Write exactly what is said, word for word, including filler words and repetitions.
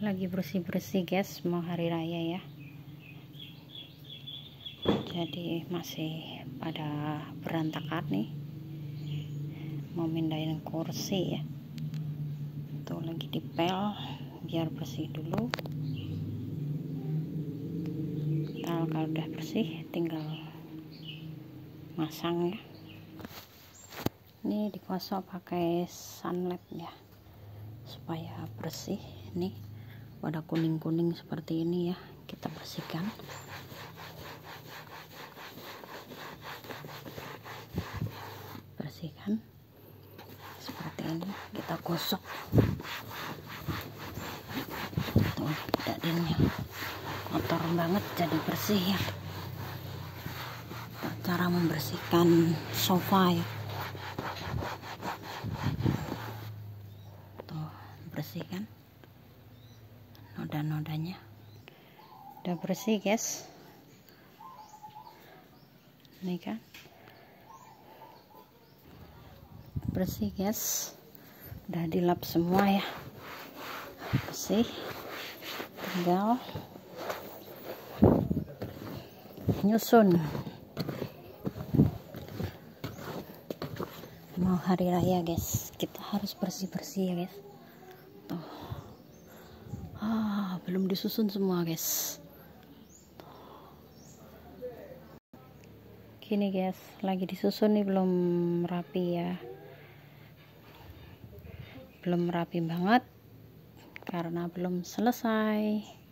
lagi bersih-bersih guys, mau hari raya ya, jadi masih pada berantakan nih, mau mindahin kursi ya, tuh lagi dipel biar bersih dulu. Nah, kalau udah bersih tinggal masang ya. Ini digosok pakai sunlight ya, supaya bersih. Nih pada kuning-kuning seperti ini ya, kita bersihkan. Bersihkan seperti ini, kita gosok. Tuh, dadanya kotor banget, jadi bersih ya. Cara membersihkan sofa ya. Tuh, bersihkan noda-nodanya. Udah bersih guys, nih kan bersih guys, udah dilap semua ya, bersih. Tinggal nyusun, mau hari raya guys, kita harus bersih-bersih ya guys. Tuh, ah belum disusun semua guys. Gini guys, lagi disusun nih, belum rapi ya, belum rapi banget karena belum selesai.